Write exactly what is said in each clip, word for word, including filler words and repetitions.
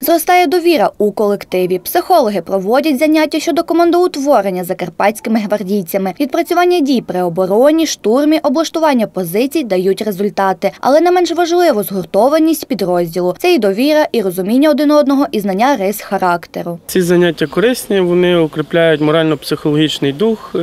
Зростає довіра у колективі. Психологи проводять заняття щодо командоутворення закарпатськими гвардійцями. Відпрацювання дій при обороні, штурмі, облаштування позицій дають результати. Але не менш важливо згуртованість підрозділу. Це і довіра, і розуміння один одного, і знання рис характеру. Ці заняття корисні, вони укріпляють морально-психологічний дух,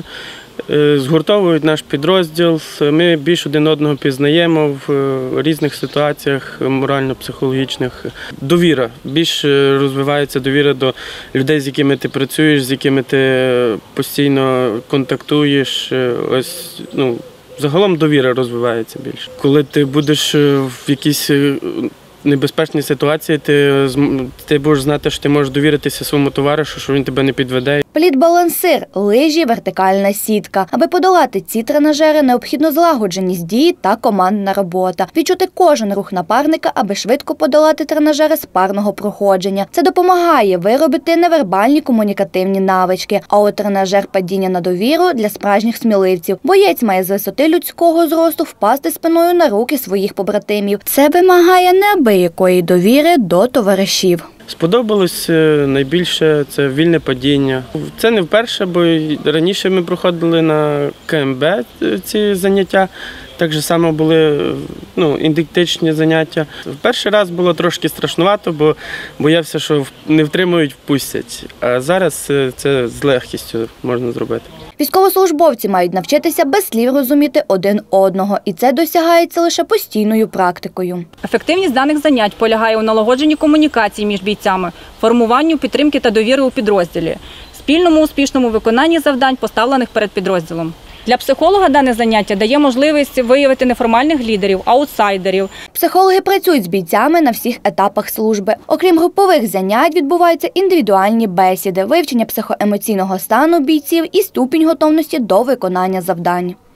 згуртовують наш підрозділ. Ми більш один одного пізнаємо в різних ситуаціях морально-психологічних. Довіра. Більш розвивається довіра до людей, з якими ти працюєш, з якими ти постійно контактуєш. Ось, ну, загалом довіра розвивається більше. Коли ти будеш в якійсь небезпечній ситуації, ти, ти будеш знати, що ти можеш довіритися своєму товаришу, що він тебе не підведе. Плід-балансир, лижі, вертикальна сітка. Аби подолати ці тренажери, необхідно злагодженість дій та командна робота. Відчути кожен рух напарника, аби швидко подолати тренажери з парного проходження. Це допомагає виробити невербальні комунікативні навички. А от тренажер падіння на довіру для справжніх сміливців. Боєць має з висоти людського зросту впасти спиною на руки своїх побратимів. Це вимагає неабиякої довіри до товаришів. Сподобалось найбільше це вільне падіння. Це не вперше, бо раніше ми проходили на ка ем бе ці заняття. Так же само були ну, індиктичні заняття. В перший раз було трошки страшнувато, бо боявся, що не втримують, впустять. А зараз це з легкістю можна зробити. Військовослужбовці мають навчитися без слів розуміти один одного. І це досягається лише постійною практикою. Ефективність даних занять полягає у налагодженні комунікації між бійцями, формуванню підтримки та довіри у підрозділі, спільному успішному виконанні завдань, поставлених перед підрозділом. Для психолога дане заняття дає можливість виявити неформальних лідерів, аутсайдерів. Психологи працюють з бійцями на всіх етапах служби. Окрім групових занять, відбуваються індивідуальні бесіди, вивчення психоемоційного стану бійців і ступінь готовності до виконання завдань.